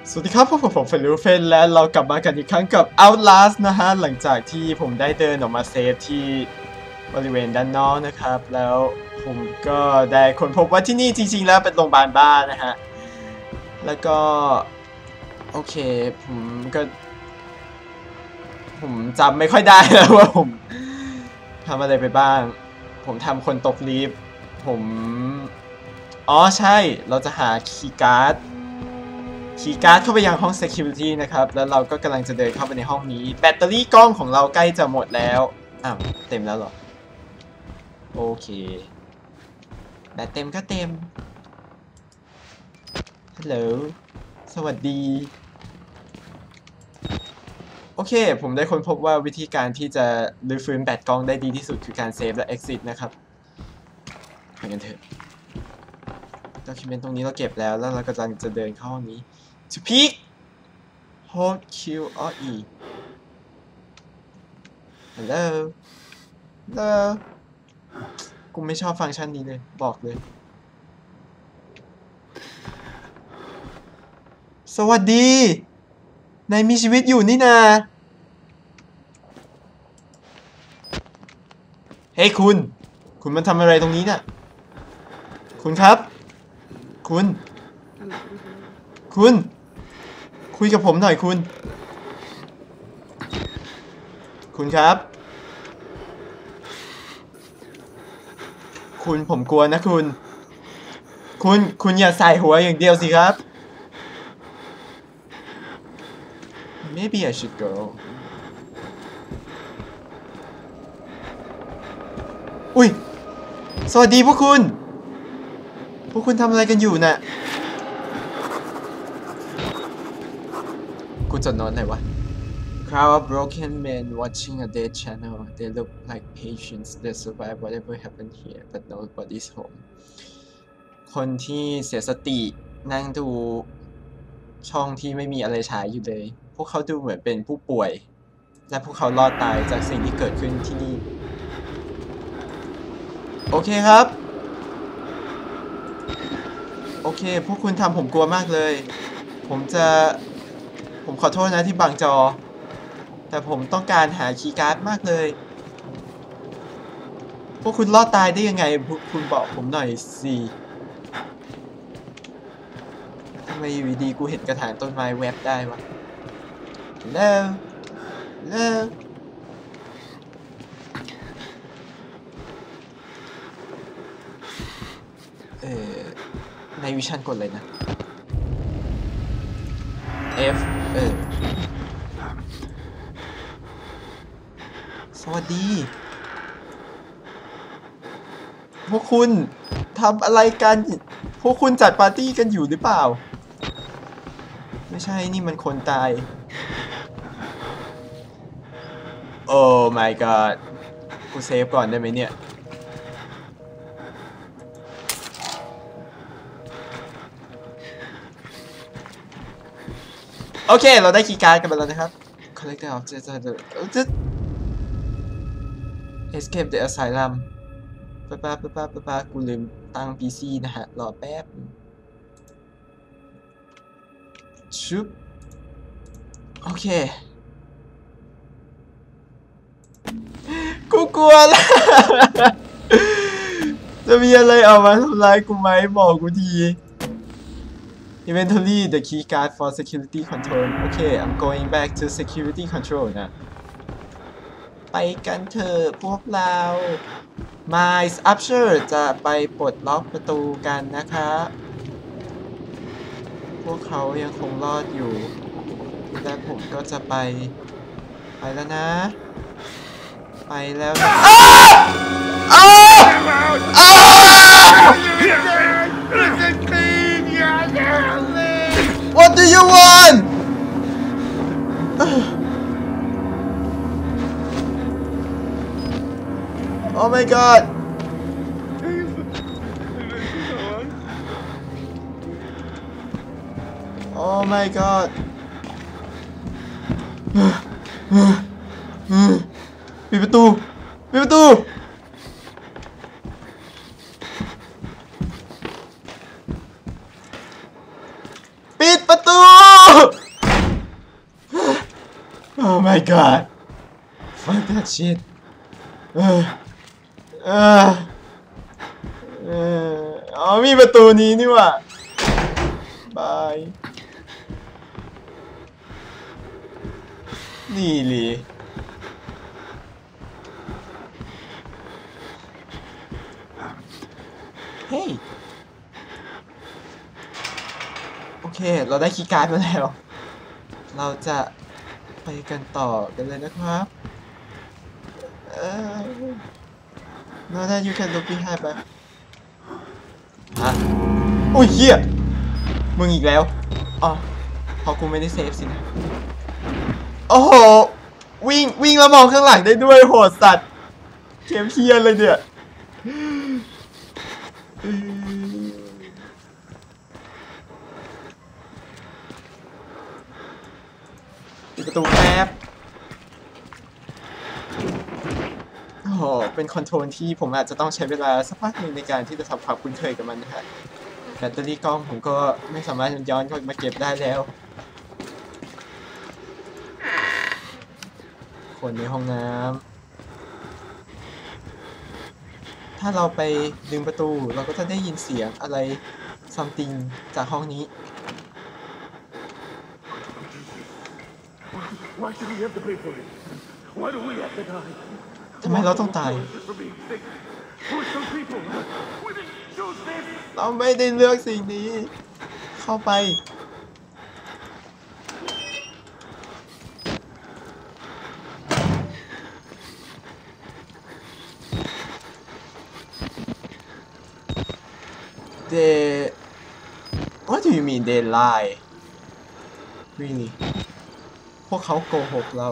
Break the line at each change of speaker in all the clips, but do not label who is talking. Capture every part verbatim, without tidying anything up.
สวัสดีครับพวกผมเฟลูเฟนและเรากลับมากันอีกครั้งกับ Outlast นะฮะหลังจากที่ผมได้เดินออกมาเซฟที่บริเวณด้านนอกนะครับแล้วผมก็ได้ค้นพบว่าที่นี่จริงๆแล้วเป็นโรงพยาบาลบ้านนะฮะแล้วก็โอเคผมก็ผมจำไม่ค่อยได้แล้วว่าผมทำอะไรไปบ้างผมทำคนตกลิฟต์ผมอ๋อใช่เราจะหาคีย์การ์ดคีย์การ์ดเข้าไปยังห้อง security นะครับแล้วเราก็กำลังจะเดินเข้าไปในห้องนี้แบตเตอรี่กล้องของเราใกล้จะหมดแล้วอ้าวเต็มแล้วเหรอโอเคแบตเต็มก็เต็มฮัลโหลสวัสดีโอเคผมได้ค้นพบว่าวิธีการที่จะรื้อฟื้นแบตกล้องได้ดีที่สุดคือการเซฟและ exit นะครับไปกันเถอะด็อกิเมนต์ตรงนี้เราเก็บแล้วแล้วเรากำลังจะเดินเข้าห้องนี้ to peek hold Q or E hello hello กูไม่ชอบฟังก์ชันนี้เลยบอกเลยสวัสดีนายมีชีวิตอยู่นี่นาเฮ้ยคุณคุณมาทำอะไรตรงนี้เนี่ยคุณครับคุณคุณคุยกับผมหน่อยคุณคุณครับคุณผมกลัวนะคุณคุณคุณอย่าใส่หัวอย่างเดียวสิครับ maybe I should go อุ้ยสวัสดีพวกคุณพวกคุณทำอะไรกันอยู่น่ะกูจดโน้ตไหนวะ Crowd of broken men watching a dead channel. They look like patients that survive whatever happened here, but nobody's home. คนที่เสียสตินั่งดูช่องที่ไม่มีอะไรฉายอยู่เลยพวกเขาดูเหมือนเป็นผู้ป่วยและพวกเขารอดตายจากสิ่งที่เกิดขึ้นที่นี่โอเคครับโอเคพวกคุณทำผมกลัวมากเลยผมจะผมขอโทษนะที่บังจอแต่ผมต้องการหาคีย์การ์ดมากเลยพวกคุณรอดตายได้ยังไงคุณบอกผมหน่อยสิทำไมอยู่ดีกูเห็นกระถางต้นไม้แวบได้วะแล้วแล้วเออในวิชั่นกดเลยนะ F เออสวัสดีพวกคุณทำอะไรกันพวกคุณจัดปาร์ตี้กันอยู่หรือเปล่าไม่ใช่นี่มันคนตายโอ้ my god กูเซฟก่อนได้ไหมเนี่ยโอเคเราได้คีย์การ์ดกันไปแล้วนะครับ collect the object just escape the asylum ป๊าป๊าป๊าป๊าป๊าป๊ากูลืมตั้ง พี ซี นะฮะรอแป๊บชุบโอเคกูกลัวแล้วจะมีอะไรออกมาทำร้ายกูไหมบอกกูที Inventory the key card for security control โอเค I'm going back to security control นะไปกันเถอะพวกเรา Miles Upshur จะไปปลดล็อกประตูกันนะคะพวกเขายังคงรอดอยู่และผมก็จะไปไปแล้วนะไปแล้วนะอ้าวอ้าว What do you want Oh my god Oh my god ปิดประตูปิดประตูปิดประตู Oh my god fuck that shit เออเออเอออ๋อมีประตูนี้นี่ว่ะบายนี่เลยเฮ้ยโอเคเราได้คีย์การ์ดมาแล้วเราจะไปกันต่อกันเลยนะครับเออ No that you can look behind ไปฮะโอ้ยเหี้ยมึงอีกแล้วอ๋อเพราะกูไม่ได้เซฟสินะโอ้โหวิ่งวิ่งแล้วมองข้างหลังได้ด้วยโหดสัตว์เกมเฮียเลยเนี่ยปิดประตูแป๊บโอ้โหเป็นคอนโทรลที่ผมอาจจะต้องใช้เวลาสักพักหนึ่งในการที่จะทำความคุ้นเคยกับมันนะฮะแบตเตอรี่กล้องผมก็ไม่สามารถย้อนมาเก็บได้แล้วคนในห้องน้ำถ้าเราไปดึงประตูเราก็จะได้ยินเสียงอะไร something จากห้องนี้ทำไมเราต้องตายเราไม่ได้เลือกสิ่งนี้เข้าไปThey What do you mean they lie Really พวกเขาโกหกเรา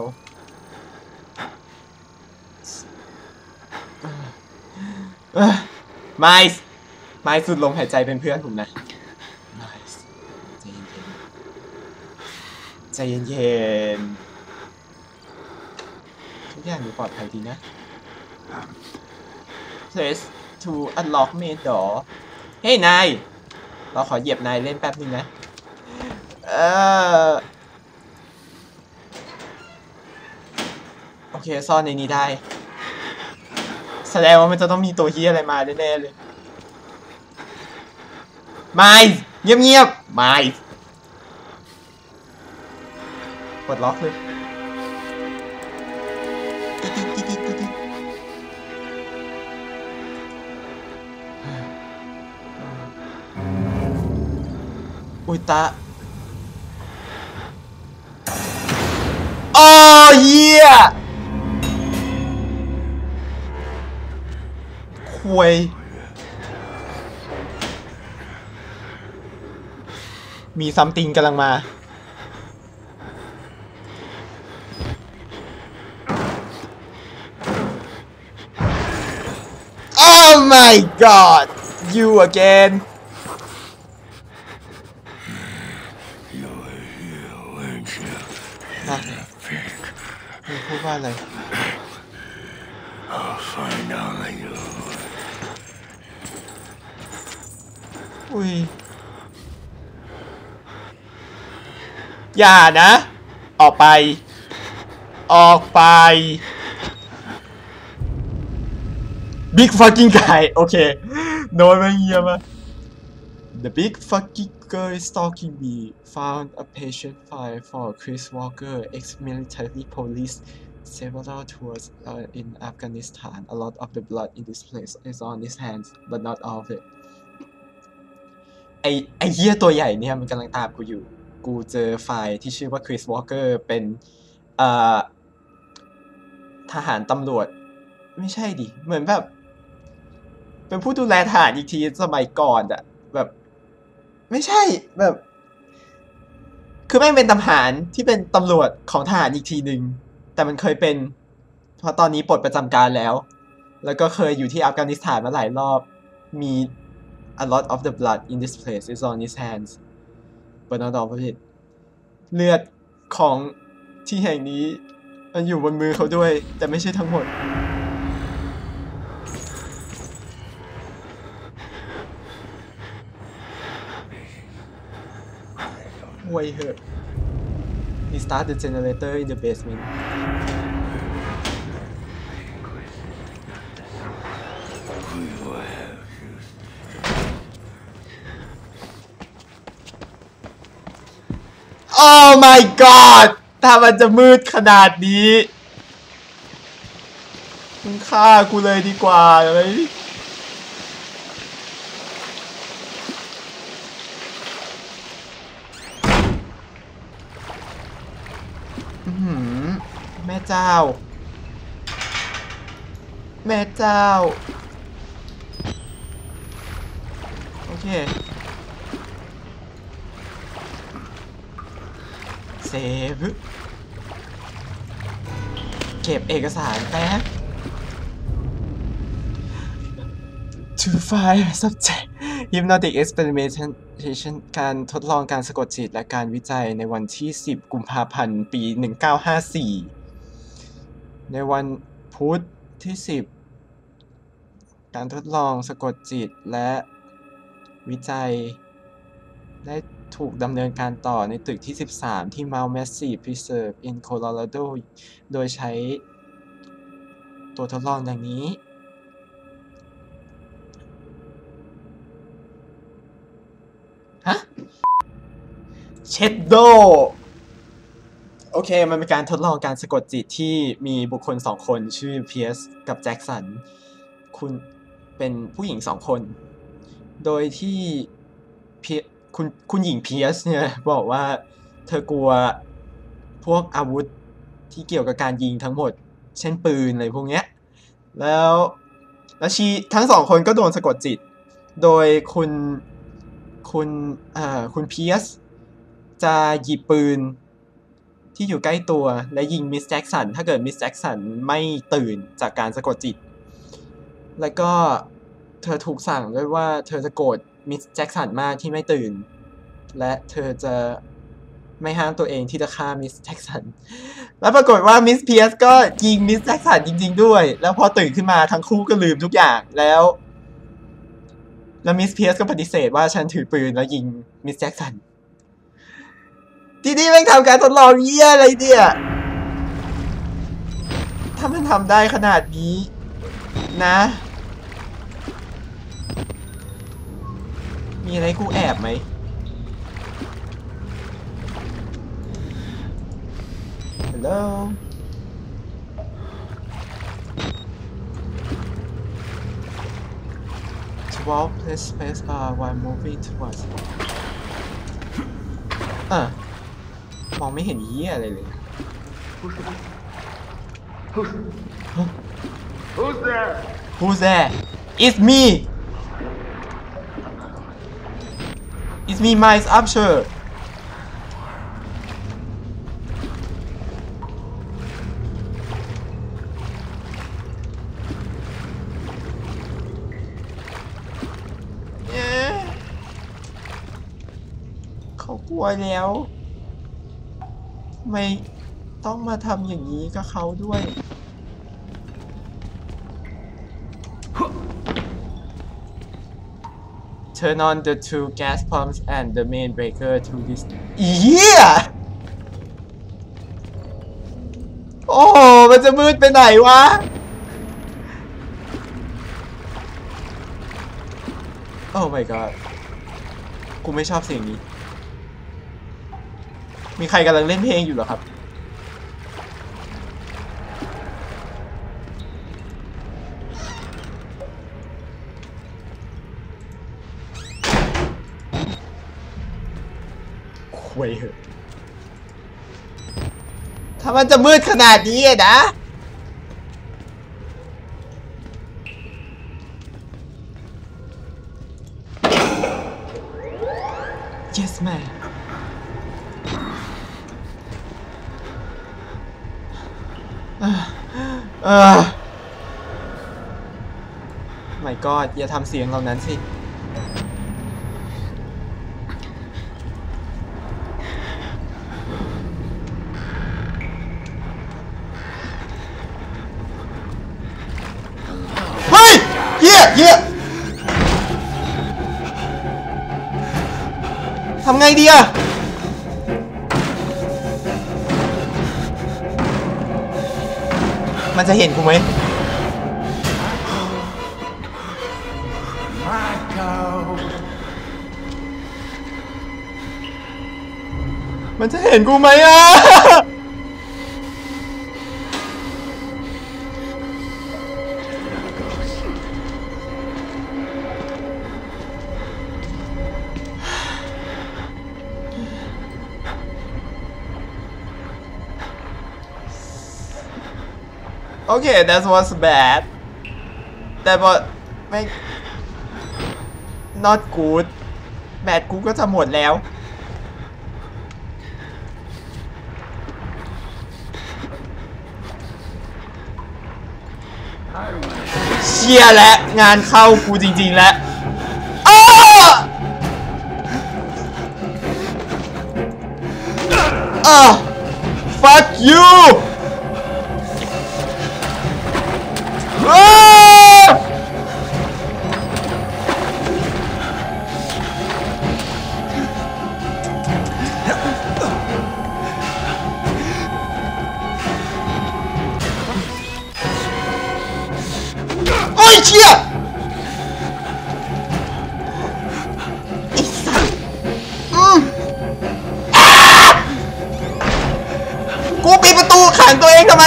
ไมส์ไมส์สุดลมหายใจเป็นเพื่อนผมนะไมส์ใจเย็นๆใจเย็นๆทุกอย่างอยู่ปลอดภัยดีนะ Press to unlock main doorเฮ้ยนายเราขอเหยียบนายเล่นแป๊บนึงนะเออโอเคซ่อนในนี้ได้แสดงว่ามันจะต้องมีตัวเฮียอะไรมาแน่ๆเลยไม่เงียบๆไม่กดล็อกเลยอุยตะโอ้เหี้ยคุยมีซัมติงกำลังมา Oh my god you againมึงพูดว่าอะไร อุ้ยอย่านะออกไปออกไป Big fucking guy โอเคโน้ตไม่เงียบมา The big fucking guy stalking me found a patient file for Chris Walker ex-military police several tours uh, in Afghanistan a lot of the blood in this place is on his hands but not all of it ไอไอเหี้ยตัวใหญ่เนี่ยมันกำลังตามกูอยู่กูเจอไฟล์ที่ชื่อว่า Chris Walker เป็นเอ่อทหารตำรวจไม่ใช่ดิเหมือนแบบเป็นผู้ดูแลทหารอีกทีสมัยก่อนอะแบบไม่ใช่แบบคือแม่งเป็นทหารที่เป็นตำรวจของทหารอีกทีหนึ่งแต่มันเคยเป็นเพราะตอนนี้ปลดประจำการแล้วแล้วก็เคยอยู่ที่อัฟกานิสถานมาหลายรอบมี a lot of the blood in this place is on his hands but not all of it เลือดของที่แห่งนี้มันอยู่บนมือเขาด้วยแต่ไม่ใช่ทั้งหมดไว้เหอะ Restart the generator in the basement Oh my god ถ้ามันจะมืดขนาดนี้มึงฆ่ากูเลยดีกว่าอะไรแม่เจ้าแม่เจ้าโอเคเซฟเก็บเอกสารแป๊บ to find subject hypnotic experimentation การทดลองการสะกดจิตและการวิจัยในวันที่สิบกุมภาพันธ์ปีหนึ่งเก้าห้าสี่ในวันพุธที่สิบการทดลองสะกดจิตและวิจัยได้ถูกดำเนินการต่อในตึกที่สิบสามที่ Mount Massive Preserve in Colorado โดยใช้ตัวทดลองดังนี้ฮะเชดโดโอเคมันเป็นการทดลองการสะกดจิตที่มีบุคคลสองคนชื่อเพียร์สกับแจ็คสันคุณเป็นผู้หญิงสองคนโดยที่เพียคุณคุณหญิงเพียร์สเนี่ยบอกว่าเธอกลัวพวกอาวุธที่เกี่ยวกับการยิงทั้งหมดเช่นปืนอะไรพวกเนี้ยแล้วแล้วชีทั้งสองคนก็โดนสะกดจิตโดยคุณคุณอ่าคุณเพียร์สจะหยิบปืนที่อยู่ใกล้ตัวและยิงมิสแจ็คสันถ้าเกิดมิสแจ็คสันไม่ตื่นจากการสะกดจิตแล้วก็เธอถูกสั่งด้วยว่าเธอจะโกรธมิสแจ็คสันมากที่ไม่ตื่นและเธอจะไม่ห้ามตัวเองที่จะฆ่ามิสแจ็คสันแล้วปรากฏว่ามิสเพียร์สก็ยิงมิสแจ็คสันจริงๆด้วยแล้วพอตื่นขึ้นมาทั้งคู่ก็ลืมทุกอย่างแล้วแล้วมิสเพียร์สก็ปฏิเสธว่าฉันถือปืนแล้วยิงมิสแจ็คสันที่นี่แม่งทำการทดลองเยี่ยอะไรเนี่ยถ้ามันทำได้ขนาดนี้นะมีอะไรกูแอบไหม Hello twelve press space bar while moving towards อ่ะมองไม่เห็นเหี้ยอะไรเลย
Who's there?
Who's there? It's me. It's me, Miles Upshur. Yeah. เขากลัวแล้วทำไมต้องมาทำอย่างนี้กับเขาด้วย Turn on the two gas pumps and the main breaker to this เหี้ยโอ้มันจะมืดไปไหนวะ Oh my god กูไม่ชอบเสียงนี้มีใครกำลังเล่นเพลงอยู่เหรอครับคุยเหอะถ้ามันจะมืดขนาดนี้นะ Yes manเออ My God อย่าทำเสียงเหล่านั้นสิเฮ้ยเหี้ยเหี้ยทำไงดีอะมันจะเห็นกูไหมมันจะเห็นกูไหมอ่ะโอเค that was bad แต่ว่าไม่ not good bad กูก็จะหมดแล้วเชียร์และงานเข้ากูจริงๆแล้วอ้าอ้า fuck youโอ้ยเชี่ยไอ้สัสอืมกูปิดประตูขังตัวเองทำไม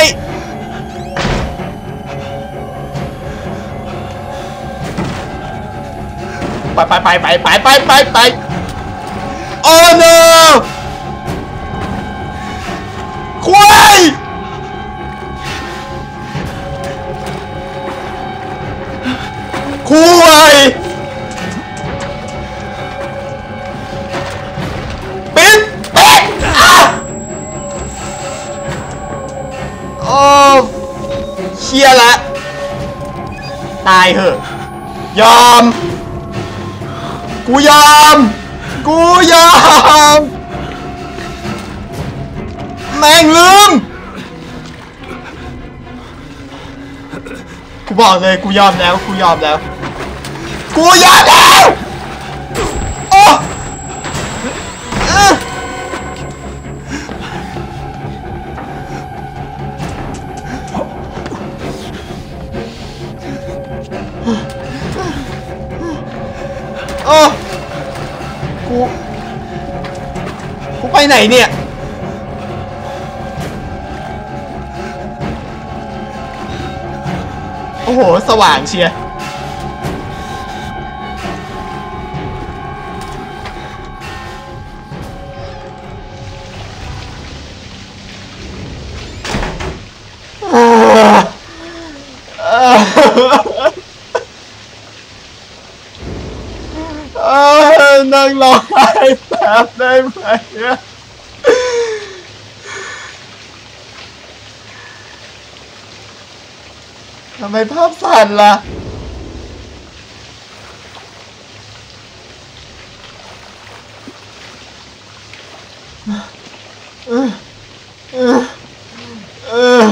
ไปไปไปไปไปไปไปไปโอ้ no ควายควายปิดปิดโอ้เชี่ยละตายเหอะยอมกูยอมกูยอมแม่งลืมกูบอกเลยกูยอมแล้วกูยอมแล้วกูยอมแล้วโอ้โอ้กูกูไปไหนเนี่ยโอ้โหสว่างเชียร์นั่งร้องไห้แบบได้ไหมทำไมภาพสั่นล่ะเออเออเออ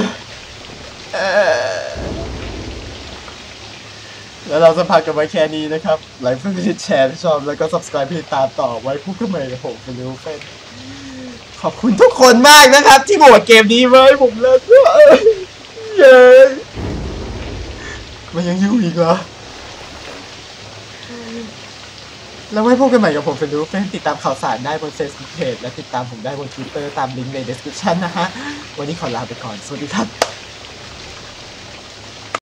แล้วเราจะพักกันไว้แค่นี้นะครับไลค์เพื่อนๆแชร์ชอบแล้วก็ subscribe พี่ตามต่อไว้คู่กันใหม่กับผมเป็นรูปเป็นขอบคุณทุกคนมากนะครับที่โหวตเกมนี้ไว้ผมเลยเย้มันยังอยู่อีกเหรอแล้วไว้พบกันใหม่กับผมเป็นรูปเป็นติดตามข่าวสารได้บน Facebook Page และติดตามผมได้บน Twitter ตามลิงก์ใน description นะฮะวันนี้ขอลาไปก่อนสวัสดีครับ